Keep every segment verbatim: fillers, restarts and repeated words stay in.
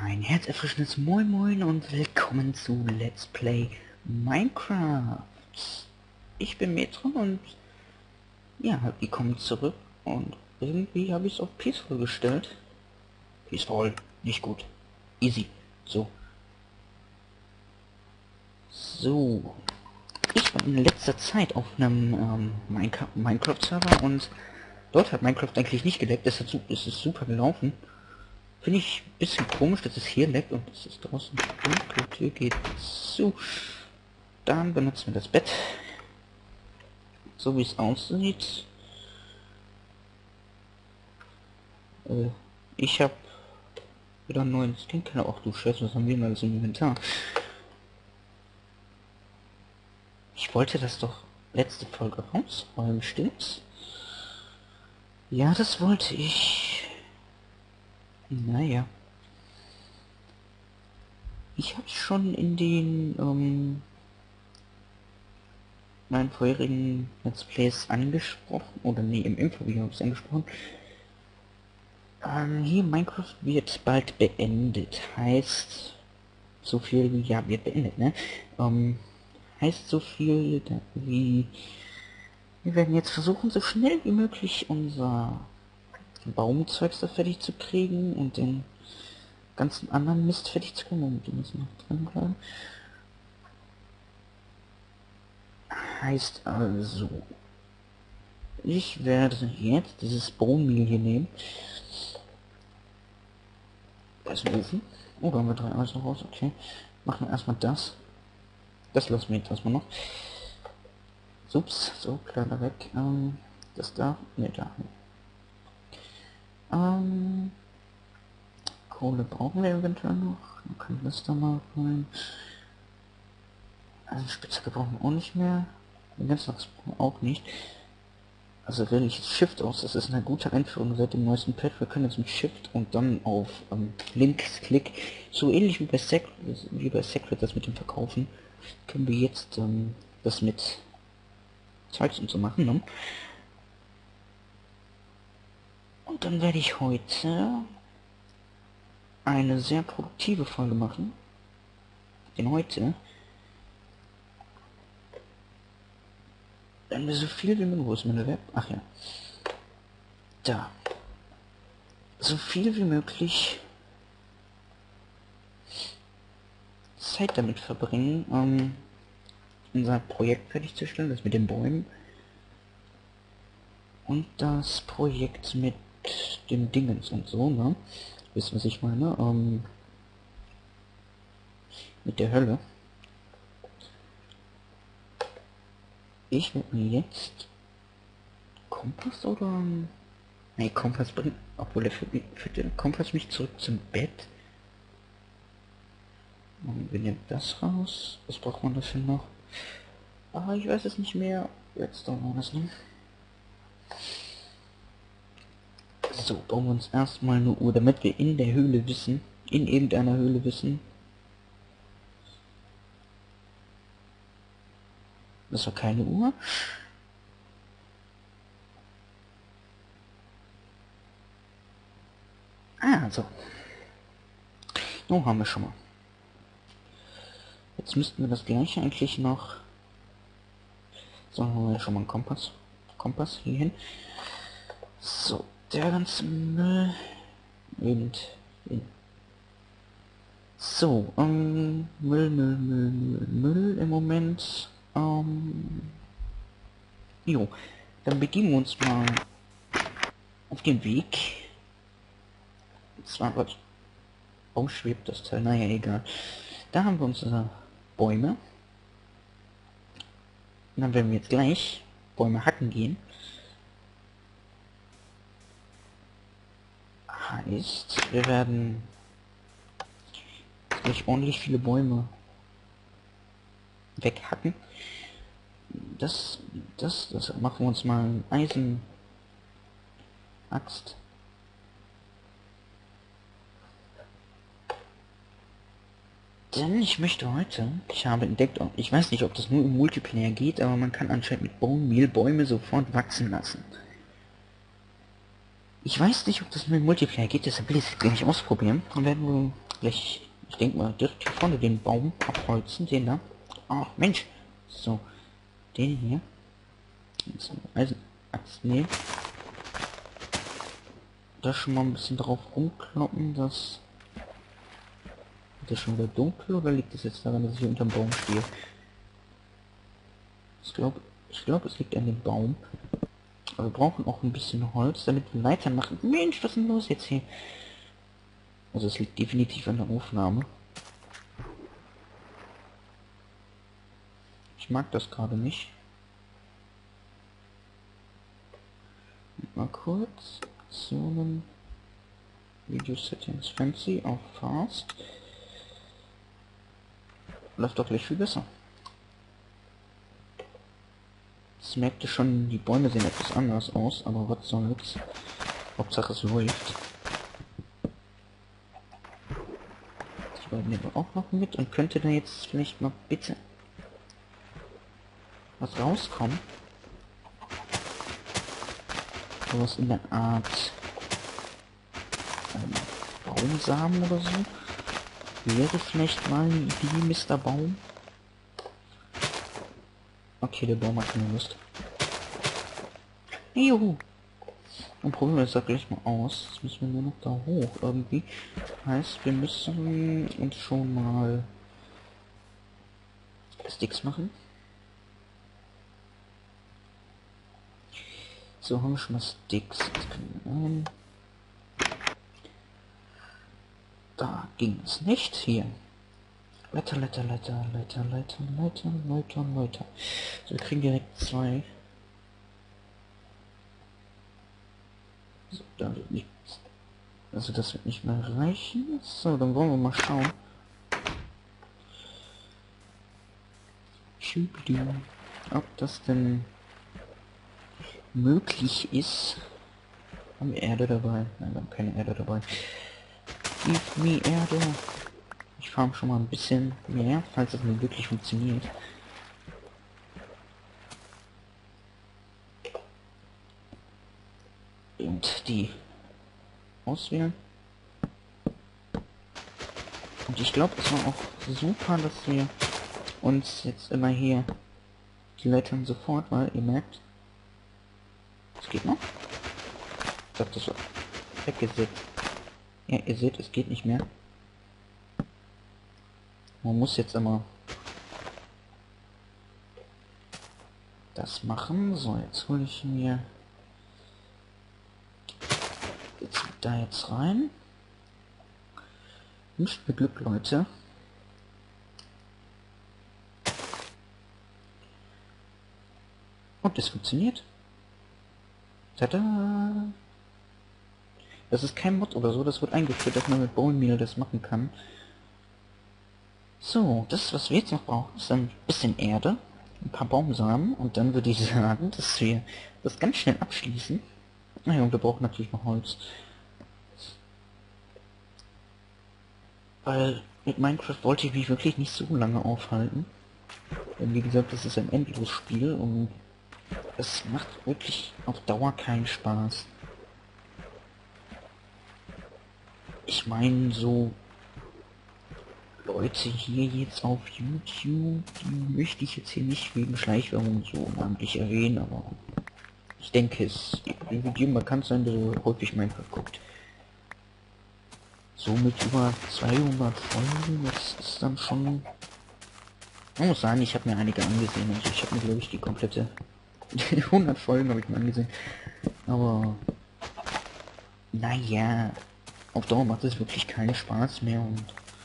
Ein herzerfrischendes Moin Moin und willkommen zu Let's Play Minecraft. Ich bin Metron und ja, die kommen zurück und irgendwie habe ich es auf Peaceful gestellt. Peaceful, nicht gut. Easy. So. So. Ich war in letzter Zeit auf einem ähm, Minecraft-Server und dort hat Minecraft eigentlich nicht geleckt, es, hat, es ist super gelaufen. Finde ich ein bisschen komisch, dass es hier leckt und es ist draußen dunkel. Die Tür geht zu. Dann benutzen wir das Bett. So wie es aussieht. Äh, ich habe wieder einen neuen Skin. Auch du Scheiße, was haben wir denn alles im Inventar? Ich wollte das doch letzte Folge rausräumen, stimmt's? Ja, das wollte ich. Naja. Ich habe schon in den ähm, meinen vorherigen Let's Plays angesprochen, oder nee, im Info-Video habe ich es angesprochen. Ähm, hier Minecraft wird bald beendet, heißt so viel wie, ja, wird beendet, ne? Ähm, heißt so viel wie, wir werden jetzt versuchen, so schnell wie möglich unser Baumzeugs da fertig zu kriegen und den ganzen anderen Mist fertig zu kriegen. Die müssen noch drin bleiben. Heißt also, ich werde jetzt dieses Bohnenmehl hier nehmen. Da ist ein Ofen. Oh, da haben wir drei Eisen raus. Okay. Machen wir erstmal das. Das lassen wir jetzt erstmal noch. Ups, so, kleiner weg. Ähm, das da. Ne, da. Ähm, Kohle brauchen wir eventuell noch. Dann können wir das da mal rein. Also Spitzhacke brauchen wir auch nicht mehr. Den ganzen Rest brauchen wir auch nicht. Also wähle ich jetzt Shift aus, das ist eine gute Einführung seit dem neuesten Patch. Wir können jetzt mit Shift und dann auf ähm, Linksklick, so ähnlich wie bei Secret, wie bei Secret das mit dem Verkaufen, können wir jetzt ähm, das mit Zeugs und so machen. Ne? Und dann werde ich heute eine sehr produktive Folge machen. Denn heute werden wir so viel wie möglich, wo ist meine Web? Ach ja. Da. So viel wie möglich Zeit damit verbringen, um unser Projekt fertigzustellen, das mit den Bäumen. Und das Projekt mit dem Dingens und so, ne? Wisst ihr, was ich meine? Um, mit der Hölle. Ich werde mir jetzt Kompass oder... Nee, Kompass bringt... Obwohl der führt, führt der Kompass mich zurück zum Bett. Und wir nehmen das raus. Was braucht man dafür noch? Ah, ich weiß es nicht mehr. Jetzt doch noch was, ne? So, bauen wir uns erstmal eine Uhr, damit wir in der Höhle wissen. In irgendeiner Höhle wissen. Das war keine Uhr. Ah, so. So haben wir schon mal. Jetzt müssten wir das gleiche eigentlich noch... So, haben wir schon mal einen Kompass. Kompass hier hin. So, der ganze Müll. Und... So, ähm... Müll, Müll, Müll, Müll, Müll im Moment. Ähm... Jo, dann begeben wir uns mal auf den Weg. Und zwar wird... Oh, schwebt das Teil, naja, egal. Da haben wir unsere Bäume. Und dann werden wir jetzt gleich Bäume hacken gehen. Heißt, wir werden gleich ordentlich viele Bäume weghacken. Das, das, das machen wir uns mal ein Eisen Axt. Denn ich möchte heute, ich habe entdeckt, ich weiß nicht, ob das nur im Multiplayer geht, aber man kann anscheinend mit Bohnenmehl Bäume sofort wachsen lassen. Ich weiß nicht, ob das nur im Multiplayer geht, deshalb will ich es gleich ausprobieren. Dann werden wir Gleich, ich denke mal, direkt hier vorne den Baum abholzen, den da. Ach Mensch. So, den hier. Jetzt Eisenaxt nehmen. Da schon mal ein bisschen drauf rumkloppen, dass... Ist das schon wieder dunkel oder liegt es jetzt daran, dass ich hier unterm Baum stehe? Ich glaube, ich glaube, es liegt an dem Baum. Aber wir brauchen auch ein bisschen Holz, damit wir weitermachen. Mensch, was ist denn los jetzt hier? Also es liegt definitiv an der Aufnahme. Ich mag das gerade nicht. Mal kurz. Optionen. Video Settings Fancy auf Fast. Läuft doch gleich viel besser. Das merkte schon, die Bäume sehen etwas anders aus, aber was soll's. Hauptsache es läuft. Die beiden nehmen wir auch noch mit und könnte da jetzt vielleicht mal bitte was rauskommen. Sowas in der Art ähm, Baumsamen oder so. Wäre vielleicht mal eine Idee, Mister Baum. Okay, der Baum hat keine Lust. Juhu. Und probieren wir das da gleich mal aus. Jetzt müssen wir nur noch da hoch irgendwie. Heißt, wir müssen uns schon mal Sticks machen. So, haben wir schon mal Sticks. Jetzt können wir rein. Da ging es nicht. Hier. Leiter, Leiter, Leiter, Leiter, Leiter, Leiter, Leiter, Leiter. So, wir kriegen direkt zwei. So, da wird nichts. Also das wird nicht mehr reichen. So, dann wollen wir mal schauen. Ob das denn möglich ist. Haben wir Erde dabei? Nein, wir haben keine Erde dabei. Gib mir Erde. Ich farm schon mal ein bisschen mehr, falls das nun wirklich funktioniert. Und die auswählen. Und ich glaube, es war auch super, dass wir uns jetzt immer hier die Leitern sofort, weil ihr merkt, es geht noch. Ich hab das so weggesetzt. Ja, ihr seht, es geht nicht mehr. Man muss jetzt immer das machen. So, jetzt hole ich mir jetzt da jetzt rein. Wünscht mir Glück, Leute. Und es funktioniert. Tada! Das ist kein Mod oder so, das wird eingeführt, dass man mit Bone Meal das machen kann. So, das, was wir jetzt noch brauchen, ist ein bisschen Erde, ein paar Baumsamen und dann würde ich sagen, dass wir das ganz schnell abschließen. Naja, und wir brauchen natürlich noch Holz. Weil mit Minecraft wollte ich mich wirklich nicht so lange aufhalten. Denn wie gesagt, das ist ein Endlosspiel und es macht wirklich auf Dauer keinen Spaß. Ich meine, so Leute hier jetzt auf YouTube, die möchte ich jetzt hier nicht wegen Schleichwerbung so namentlich erwähnen, aber ich denke, es wird jedem bekannt sein, der so häufig Minecraft guckt. So mit über zweihundert Folgen, das ist dann schon... Man muss sagen, ich habe mir einige angesehen, also ich habe mir glaube ich die komplette hundert Folgen habe ich mir angesehen, aber naja, auf Dauer macht es wirklich keinen Spaß mehr und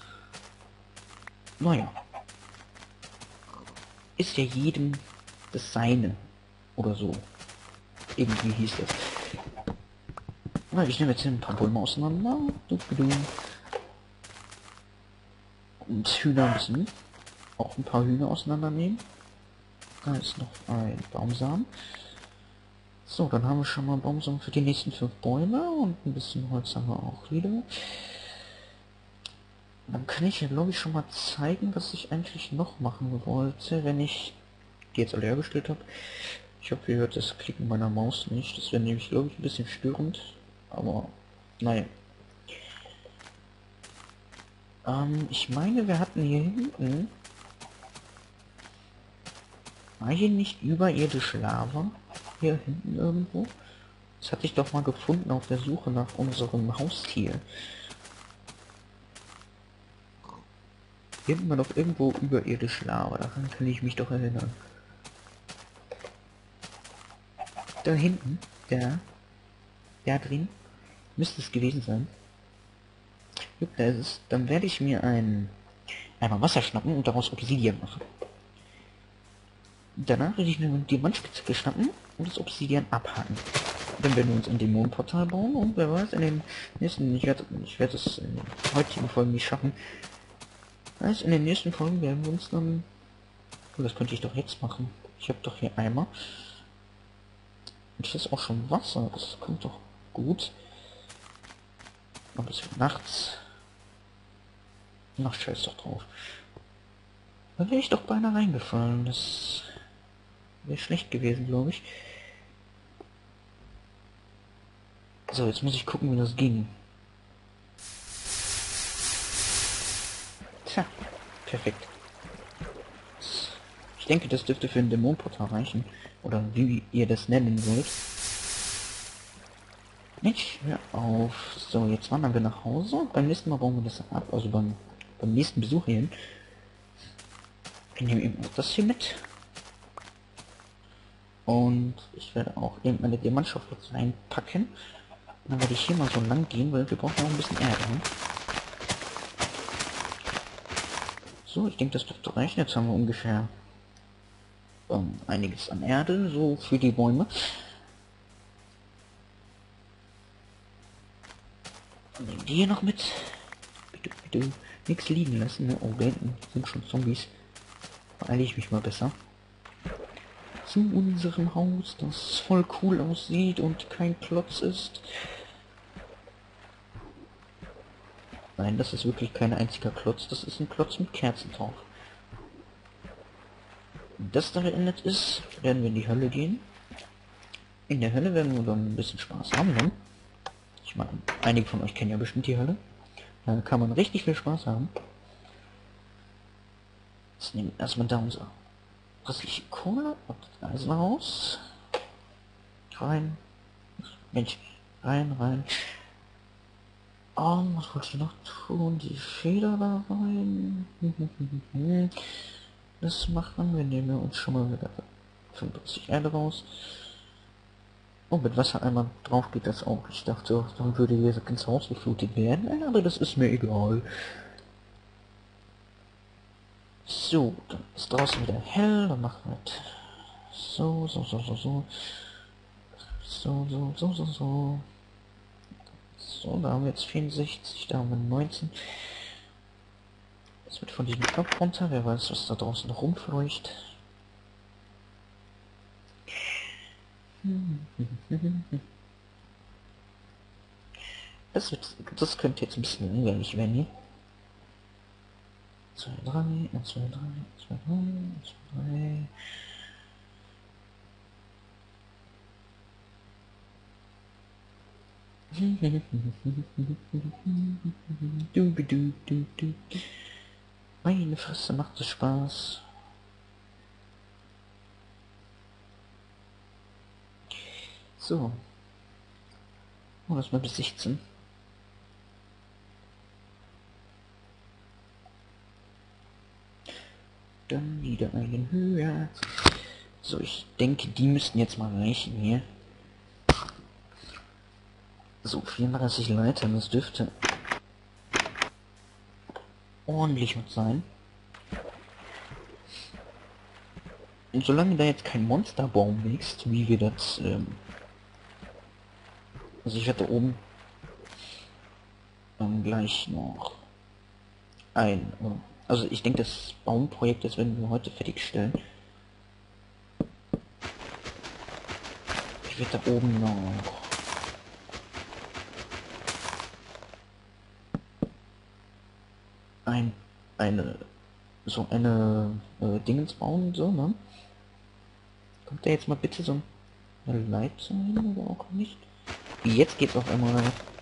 naja, ist ja jedem das Seine oder so, irgendwie hieß das. Na, ich nehme jetzt ein paar Bäume auseinander und Hühner müssen auch ein paar Hühner auseinandernehmen. Da ist noch ein Baumsamen. So, dann haben wir schon mal Baumsamen für die nächsten fünf Bäume und ein bisschen Holz haben wir auch wieder. Dann kann ich ja glaube ich schon mal zeigen, was ich eigentlich noch machen wollte, wenn ich die jetzt alle hergestellt habe. Ich hoffe, ihr hört das Klicken meiner Maus nicht. Das wäre nämlich glaube ich ein bisschen störend, aber naja. Ähm, ich meine, wir hatten hier hinten... War hier nicht überirdische Lava? Hier hinten irgendwo? Das hatte ich doch mal gefunden auf der Suche nach unserem Haustier. Hier hinten war doch irgendwo überirdische Lava. Daran kann ich mich doch erinnern. Da hinten, der, der drin, müsste es gewesen sein. Jupp, da ist es. Dann werde ich mir ein einmal Wasser schnappen und daraus Obsidian machen. Danach werde ich mir eine Diamantspitzhacke schnappen und das Obsidian abhaken. Dann werden wir uns ein Dämonenportal bauen und wer weiß, in den nächsten, ich werde ich werde es in den heutigen Folgen nicht schaffen. Also in den nächsten Folgen werden wir uns dann, oh, das könnte ich doch jetzt machen. Ich habe doch hier Eimer. Und das ist auch schon Wasser, das kommt doch gut. Aber es wird nachts. Ach, scheiß doch drauf. Da wäre ich doch beinahe reingefallen. Das wäre schlecht gewesen, glaube ich. So, jetzt muss ich gucken, wie das ging. Tja, perfekt. Ich denke, das dürfte für ein Dämonenportal reichen. Oder wie ihr das nennen wollt. Mensch, hör auf. So, jetzt wandern wir nach Hause. Beim nächsten Mal bauen wir das ab. Also beim, beim nächsten Besuch hierhin. Ich nehme eben auch das hier mit. Und ich werde auch eben meine Diamantschaufel jetzt reinpacken. Und dann werde ich hier mal so lang gehen, weil wir brauchen noch ein bisschen Erde. Ne? So, ich denke, das dürfte reichen. Jetzt haben wir ungefähr ähm, einiges an Erde, so für die Bäume. Nehmen die hier noch mit. Bitte, bitte nichts liegen lassen. Ne? Oh, da hinten sind schon Zombies. Beeile ich mich mal besser. Zu unserem Haus, das voll cool aussieht und kein Klotz ist. Nein, das ist wirklich kein einziger Klotz. Das ist ein Klotz mit Kerzen drauf. Wenn das da beendet ist, werden wir in die Hölle gehen. In der Hölle werden wir dann ein bisschen Spaß haben. Ne? Ich meine, einige von euch kennen ja bestimmt die Hölle. Da kann man richtig viel Spaß haben. Jetzt nehmen wir erstmal da unser restliche Kohle und das Eisen raus. Rein. Mensch, rein, rein. Und was wollte ich noch tun? Die Feder da rein. Das machen wir. Nehmen wir uns schon mal wieder fünfundvierzig Erde raus. Oh, mit Wassereimer drauf geht das auch. Ich dachte, dann würde hier das ganze Haus geflutet werden. Aber das ist mir egal. So, dann ist draußen wieder hell. Dann machen wir so, so, so, so, so. So, so, so, so, so. So, da haben wir jetzt vierundsechzig, da haben wir neunzehn. Jetzt wird von diesem Knopf runter. Wer weiß, was da draußen noch rumfleucht. Das, wird, das könnte jetzt ein bisschen langweilig werden hier. zwei, drei, eins, zwei, drei, eins, zwei, drei, eins, zwei, drei. Du, du, du, du. Meine Fresse, macht es Spaß. So. Oh, das war bis sechzehn. Dann wieder einen höher. So, ich denke, die müssten jetzt mal reichen hier. So, vierunddreißig Leitern, das dürfte ordentlich was sein. Und solange da jetzt kein Monsterbaum wächst, wie wir das, ähm also ich werde oben dann gleich noch ein, also ich denke, das Baumprojekt, das werden wir heute fertigstellen. Ich werde da oben noch ein, eine, so eine äh, Dingens bauen, so, ne? Kommt da jetzt mal bitte so eine Leiter hin oder auch nicht? Jetzt geht's auf einmal.